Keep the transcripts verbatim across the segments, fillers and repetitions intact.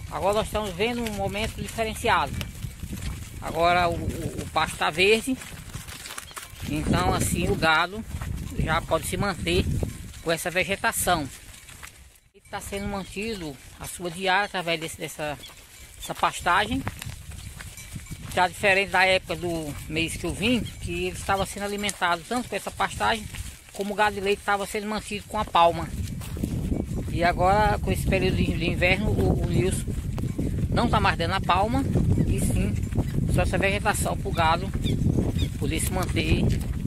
Agora nós estamos vendo um momento diferenciado. Agora o, o, o pasto está verde, então assim o gado já pode se manter com essa vegetação. Está sendo mantido a sua diária através desse, dessa essa pastagem. Já diferente da época do mês que eu vim, que ele estava sendo alimentado tanto com essa pastagem, como o gado de leite estava sendo mantido com a palma. E agora, com esse período de inverno, o, o Nilson não está mais dando a palma, e sim só essa vegetação para o gado poder se manter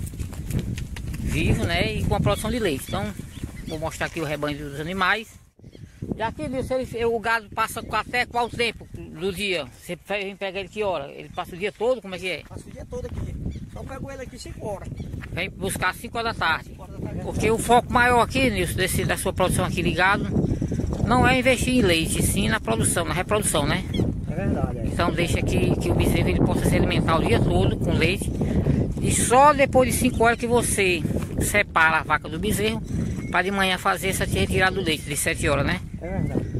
vivo, né? E com a produção de leite. Então, vou mostrar aqui o rebanho dos animais. E aqui, Nilson, ele, o gado passa até qual tempo do dia? Você vem pegar ele que hora? Ele passa o dia todo? Como é que é? Passa o dia todo aqui. Então eu pego ele aqui cinco horas. Vem buscar às cinco horas da tarde. Porque o foco maior aqui, Nilson, desse, da sua produção aqui ligado, não é investir em leite, sim na produção, na reprodução, né? É verdade. É. Então deixa que, que o bezerro ele possa se alimentar o dia todo com leite. E só depois de cinco horas que você separa a vaca do bezerro, para de manhã fazer essa retirada do leite, de sete horas, né? É verdade.